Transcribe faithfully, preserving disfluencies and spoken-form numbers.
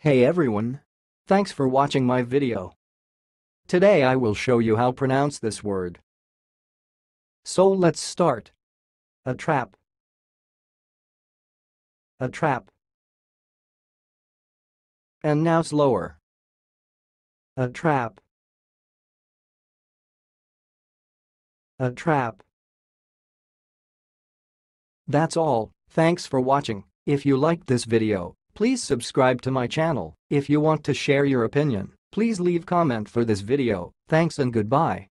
Hey everyone! Thanks for watching my video. Today I will show you how to pronounce this word. So let's start. Atrap. Atrap. And now slower. Atrap. Atrap. That's all. Thanks for watching. If you liked this video, please subscribe to my channel. If you want to share your opinion, please leave comment for this video. Thanks and goodbye.